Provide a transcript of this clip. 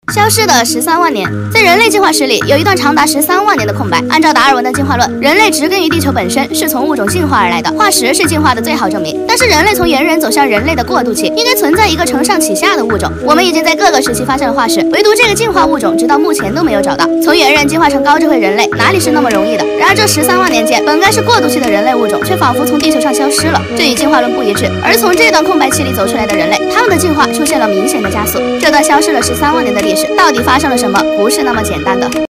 消失的13万年，在人类进化史里有一段长达13万年的空白。按照达尔文的进化论，人类植根于地球本身，是从物种进化而来的，化石是进化的最好证明。但是人类从猿人走向人类的过渡期，应该存在一个承上启下的物种。我们已经在各个时期发现了化石，唯独这个进化物种直到目前都没有找到。从猿人进化成高智慧人类，哪里是那么容易的？然而这13万年间，本该是过渡期的人类物种，却仿佛从地球上消失了，这与进化论不一致。而从这段空白期里走出来的人类，他们的进化出现了明显的加速。这段消失了13万年的历史，到底发生了什么？不是那么简单的。